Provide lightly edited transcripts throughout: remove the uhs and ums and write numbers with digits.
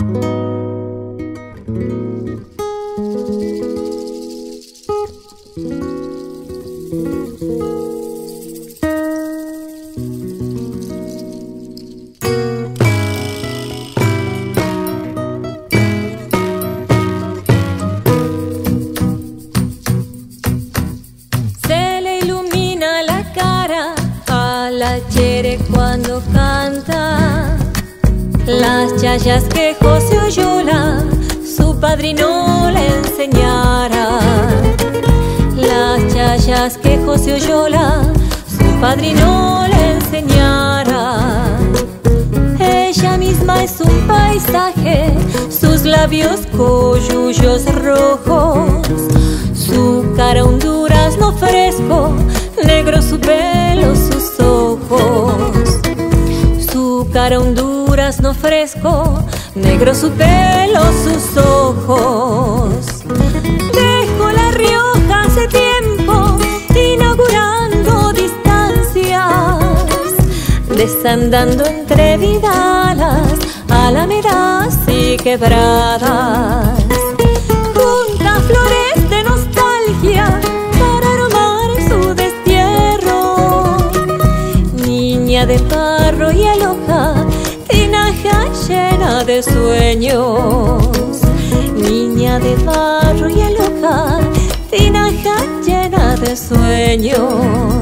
Cuando canta las chayas que José Oyola su padrino le enseñara. Las chayas que José Oyola su padrino le enseñara. Ella misma es un paisaje, sus labios coyullos rojos, su cara un durazno fresco, negro su pelo, sus ojos. Su cara un durazno fresco, negro su pelo, sus ojos. Dejó La Rioja hace tiempo, inaugurando distancias, desandando entre vidalas, alamedas y quebradas. Junta flores de nostalgia para aromar su destierro. Niña de barro y aloja, tinaja llena de sueños. Niña de barro y aloja, tinaja llena de sueños.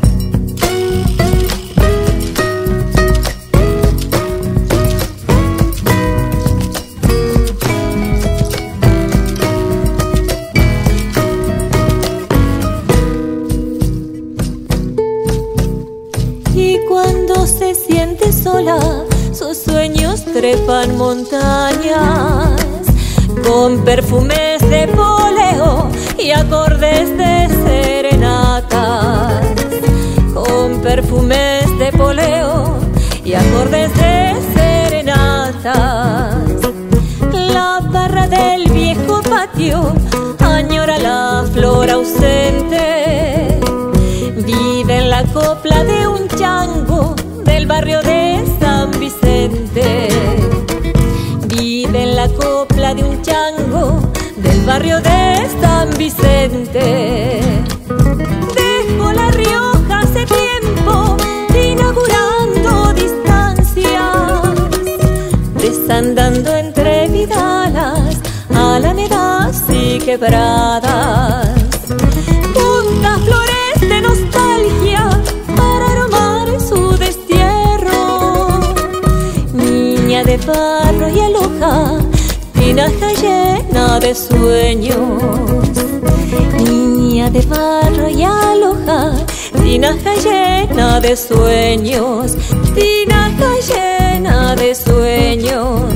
Cuando se siente sola, sus sueños trepan montañas, con perfumes de poleo y acordes de serenatas. Con perfumes de poleo y acordes de serenatas. La barra del viejo patio añora la flor ausente. Vive en la copla de un chango del barrio de San Vicente. Vive en la copla de un chango del barrio de San Vicente. Dejó La Rioja hace tiempo, inaugurando distancias, desandando entre vidalas, alamedas y quebradas. Junta flores de nostalgia para aromar su destierro. Niña de barro y aloja, tinaja llena de sueños. Niña de barro y aloja, tinaja llena de sueños. Tinaja llena de sueños.